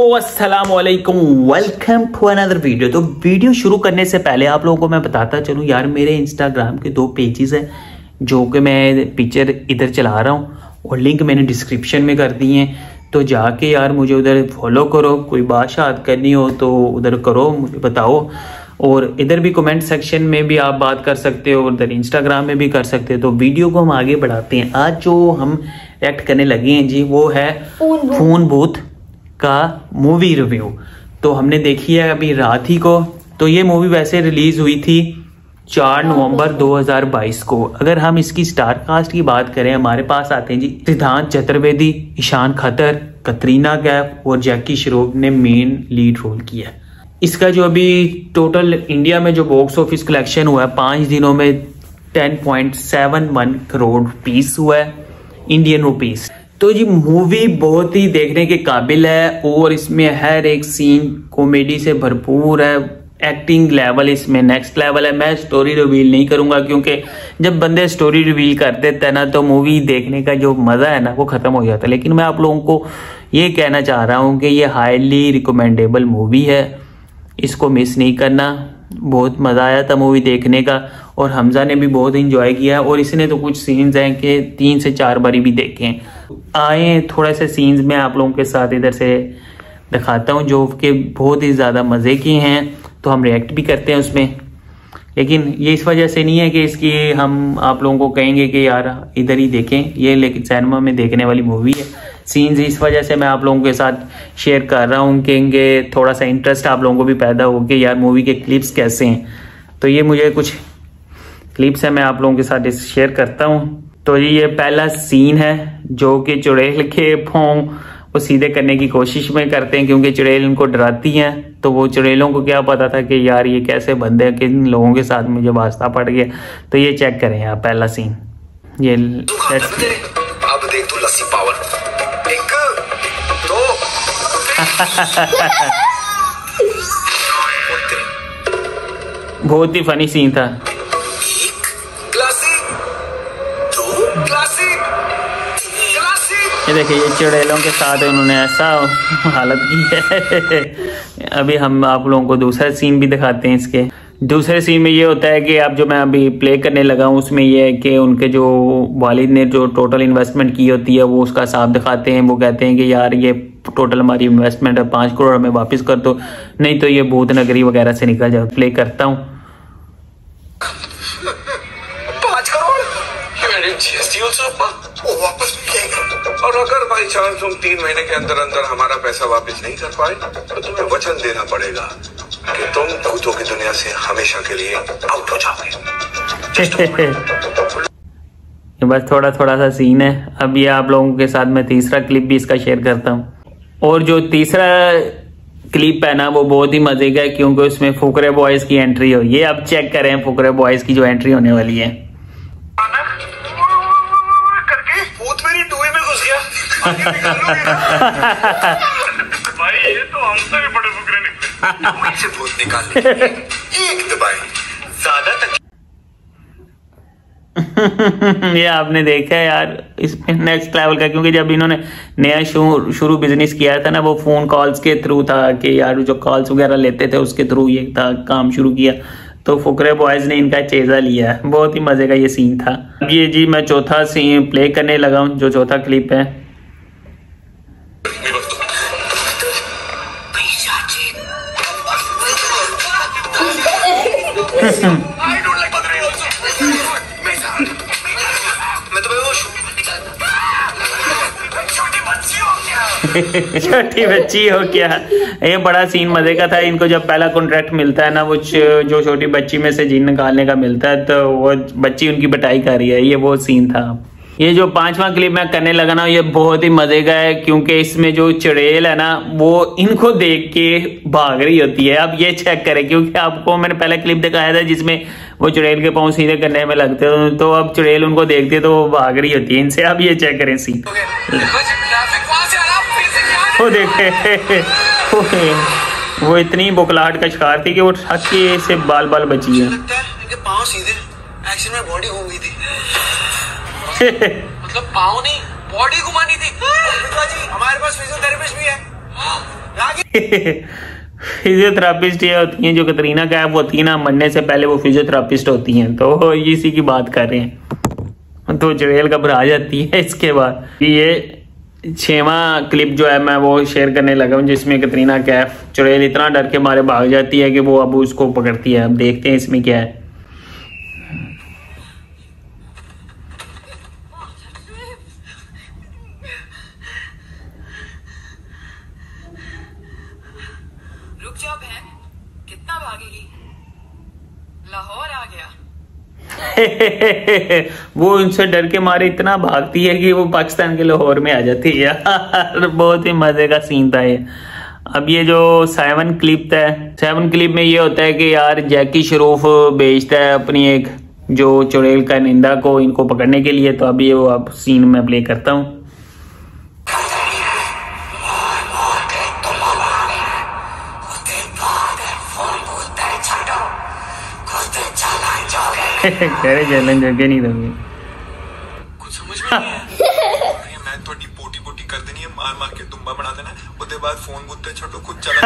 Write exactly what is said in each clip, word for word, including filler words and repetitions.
अस्सलाम वालेकुम, welcome to another video. तो वीडियो शुरू करने से पहले आप लोगों को मैं बताता चलूं यार, मेरे इंस्टाग्राम के दो पेजेस हैं जो कि मैं पिक्चर इधर चला रहा हूं और लिंक मैंने डिस्क्रिप्शन में कर दिए हैं। तो जाके यार मुझे उधर फॉलो करो, कोई बात शात करनी हो तो उधर करो, मुझे बताओ। और इधर भी कमेंट सेक्शन में भी आप बात कर सकते हो, उधर इंस्टाग्राम में भी कर सकते हो। तो वीडियो को हम आगे बढ़ाते हैं। आज जो हम रिएक्ट करने लगे हैं जी वो है खून बूथ का मूवी रिव्यू। तो हमने देखी है अभी रात ही को। तो ये मूवी वैसे रिलीज हुई थी चार नवंबर दो हज़ार बाईस को। अगर हम इसकी स्टार कास्ट की बात करें, हमारे पास आते हैं जी सिद्धांत चतुर्वेदी, ईशान खतर, कतरीना कैफ और जैकी श्रॉफ ने मेन लीड रोल किया। इसका जो अभी टोटल इंडिया में जो बॉक्स ऑफिस कलेक्शन हुआ है पांच दिनों में ten point seven one crore rupees हुआ है इंडियन रुपीस। तो जी मूवी बहुत ही देखने के काबिल है और इसमें हर एक सीन कॉमेडी से भरपूर है। एक्टिंग लेवल इसमें नेक्स्ट लेवल है। मैं स्टोरी रिवील नहीं करूंगा क्योंकि जब बंदे स्टोरी रिवील कर देते हैं ना तो मूवी देखने का जो मजा है ना वो खत्म हो जाता है। लेकिन मैं आप लोगों को ये कहना चाह रहा हूँ कि ये हाईली रिकमेंडेबल मूवी है, इसको मिस नहीं करना। बहुत मजा आया था मूवी देखने का और हमजा ने भी बहुत एंजॉय किया और इसने तो कुछ सीन्स हैं कि तीन से चार बारी भी देखे हैं। आए थोड़ा से सीन्स मैं आप लोगों के साथ इधर से दिखाता हूँ जो कि बहुत ही ज़्यादा मज़े के हैं, तो हम रिएक्ट भी करते हैं उसमें। लेकिन ये इस वजह से नहीं है कि इसकी हम आप लोगों को कहेंगे कि यार इधर ही देखें, ये लेकिन सिनेमा में देखने वाली मूवी है। सीन्स इस वजह से मैं आप लोगों के साथ शेयर कर रहा हूँ कि थोड़ा सा इंटरेस्ट आप लोगों को भी पैदा हो कि यार मूवी के क्लिप्स कैसे हैं। तो ये मुझे कुछ क्लिप्स है, मैं आप लोगों के साथ शेयर करता हूँ। तो ये पहला सीन है जो कि चुड़ैल के भौं वो सीधे करने की कोशिश में करते हैं क्योंकि चुड़ैल उनको डराती हैं। तो वो चुड़ैलों को क्या पता था कि यार ये कैसे बंदे हैं, किन लोगों के साथ मुझे वास्ता पड़ गया। तो ये चेक करें आप पहला सीन। ये अब देख तू लस्सी पावर एक दो बहुत ही फनी सीन था। ये देखिए ये चुड़ैलों के साथ उन्होंने ऐसा हालत की है। अभी हम आप लोगों को दूसरा सीन भी दिखाते हैं। इसके दूसरे सीन में ये होता है कि आप जो मैं अभी प्ले करने लगा हूँ उसमें ये है कि उनके जो वालिद ने जो टोटल इन्वेस्टमेंट की होती है वो उसका हिसाब दिखाते हैं। वो कहते हैं कि यार ये टोटल हमारी इन्वेस्टमेंट है, पाँच करोड़ हमें वापस कर दो, नहीं तो ये भूत नगरी वगैरह से निकल जाओ। प्ले करता हूँ। पाँच करोड़ वापस और अगर बाई चांस तुम तीन महीने के अंदर अंदर हमारा पैसा वापस नहीं कर पाए तो तुम्हें वचन देना पड़ेगा कि तुम भूतों की दुनिया से हमेशा के लिए आउट हो जाओगे। ये बस थोड़ा थोड़ा सा सीन है। अब ये आप लोगों के साथ मैं तीसरा क्लिप भी इसका शेयर करता हूँ। और जो तीसरा क्लिप है ना वो बहुत ही मजे का है क्योंकि उसमें फुकरे बॉयज की एंट्री हो। ये अब चेक करें फुकरे बॉयज की जो एंट्री होने वाली है। भाई ये तो हमसे भी बड़े फुकरे निकले। से भूत निकालने एक दबाई ज्यादा तक। ये आपने देखा है यार, इसमें नेक्स्ट लेवल का। क्योंकि जब इन्होंने नया शुरू शुरू बिजनेस किया था ना वो फोन कॉल्स के थ्रू था कि यार जो कॉल्स वगैरह लेते थे उसके थ्रू ये था काम शुरू किया। तो फुकरे बॉयज ने इनका चेजा लिया है। बहुत ही मजे का ये सीन था। अब ये जी मैं चौथा सीन प्ले करने लगा हूँ, जो चौथा क्लिप है। छोटी बच्ची हो क्या। ये बड़ा सीन मजे का था। इनको जब पहला कॉन्ट्रैक्ट मिलता है ना वो जो छोटी बच्ची में से जीन निकालने का मिलता है तो वो बच्ची उनकी बटाई कर रही है। ये वो सीन था। ये जो पांचवा क्लिप मैं करने लगा ना ये बहुत ही मजे का है क्योंकि इसमें जो चुड़ैल है ना वो इनको देख के भाग रही होती है। अब ये चेक करें क्योंकि आपको मैंने पहला क्लिप दिखाया था जिसमें वो चुड़ैल के पांव सीधे करने में लगते हैं। तो अब चुड़ैल उनको देखती है तो वो भाग रही होती है इनसे। अब ये चेक करें सीन। वो देखे वो इतनी बुकलाहट का शिकार थी कि वो हक्के से बाल बाल बची है। पाँव सीधे एक्शन में बॉडी घूम गई थी। मतलब पाँव नहीं बॉडी घुमानी थी। हमारे पास फिजियोथेरेपिस्ट भी है। फिजियोथेरापिस्ट ये होती हैं जो कतरीना कैफ होती है ना, मरने से पहले वो फिजियोथेरापिस्ट होती हैं, तो इसी की बात कर रहे हैं। तो चुड़ैल घबरा जाती है। इसके बाद ये छेवा क्लिप जो है मैं वो शेयर करने लगा हूँ, जिसमें कतरीना कैफ चुड़ैल इतना डर के मारे भाग जाती है कि वो अब उसको पकड़ती है। अब देखते हैं इसमें क्या है। रुक जाओ बहन, कितना भागेगी? लाहौर आ गया। वो उनसे डर के मारे इतना भागती है कि वो पाकिस्तान के लाहौर में आ जाती है यार। बहुत ही मजे का सीन था ये। अब ये जो सेवन क्लिप है, सेवन क्लिप में ये होता है कि यार जैकी श्रॉफ भेजता है अपनी एक जो चुड़ैल का निंदा को इनको पकड़ने के लिए। तो अब ये वो अब सीन में प्ले करता हूँ। करे चैलेंज आगे नहीं दोगे कुछ समझ में नहीं है। मैं थोड़ी पोटी पोटी कर देनी है, मार मार के दुम्बा बना देना, उसके बाद फोन बुत्ते छोटो खुद चला।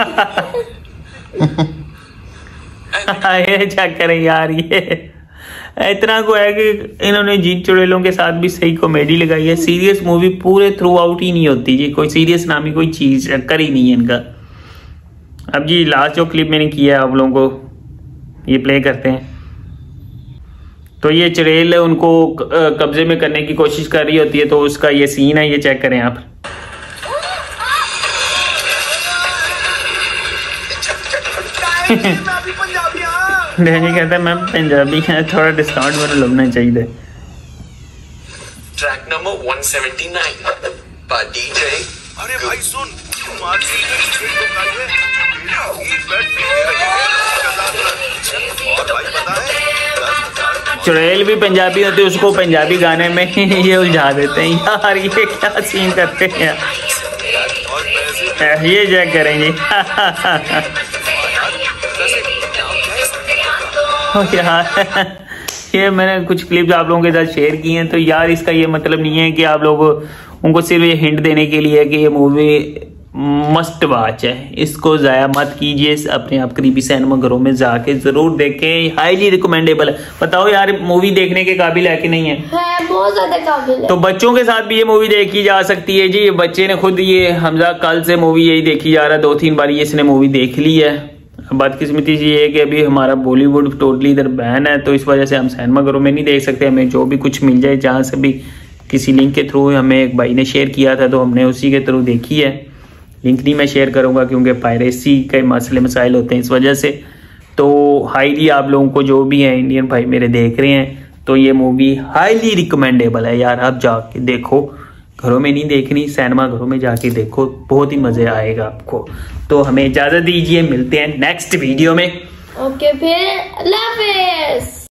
ये क्या करें यार, ये इतना को है कि इन्होंने जीत चुड़ैलों के साथ भी सही कॉमेडी लगाई है। सीरियस मूवी पूरे थ्रू आउट ही नहीं होती जी, कोई सीरियस नामी कोई चीज कर ही नहीं है इनका। अब जी लास्ट जो क्लिप मैंने किया है आप लोगों को ये प्ले करते हैं। तो ये चुड़ैल उनको कब्जे में करने की कोशिश कर रही होती है, तो उसका ये सीन है, ये चेक करें आप। डैनी कहता है मैं पंजाबी है, थोड़ा डिस्काउंट मेरे लगना चाहिए। Track number one seventy nine by DJ. अरे भाई सुन, चुड़ैल भी पंजाबी होती है, उसको पंजाबी गाने में ये उलझा देते हैं यार। ये क्या सीन करते हैं ये चेक करेंगे। यार ये मैंने कुछ क्लिप्स आप लोगों के साथ शेयर की हैं। तो यार इसका ये मतलब नहीं है कि आप लोग उनको सिर्फ ये हिंट देने के लिए कि ये मूवी मस्ट वॉच है, इसको जाया मत कीजिए। अपने आप करीबी सिनेमा घरों में जाके जरूर देखें, हाईली रिकमेंडेबल है। बताओ यार मूवी देखने के काबिल है कि नहीं है? है, बहुत ज्यादा काबिल है। तो बच्चों के साथ भी ये मूवी देखी जा सकती है जी। बच्चे ने खुद ये हमजा कल से मूवी यही देखी जा रहा है, दो तीन बार ये इसने मूवी देख ली है। बदकिस्मती ये है कि अभी हमारा बॉलीवुड टोटली इधर बैन है, तो इस वजह से हम सिनेमा घरों में नहीं देख सकते। हमें जो भी कुछ मिल जाए जहाँ से भी किसी लिंक के थ्रू, हमें एक भाई ने शेयर किया था तो हमने उसी के थ्रू देखी है। लिंक नहीं मैं शेयर करूंगा क्योंकि पायरेसी के मसले मसाइल होते हैं इस वजह से। तो हाईली आप लोगों को जो भी है इंडियन भाई मेरे देख रहे हैं, तो ये मूवी हाईली रिकमेंडेबल है यार। आप जाके देखो, घरों में नहीं देखनी, सिनेमा घरों में जाके देखो, बहुत ही मजे आएगा आपको। तो हमें इजाजत दीजिए, मिलते हैं नेक्स्ट वीडियो में। ओके फिर अल्लाह हाफिज़।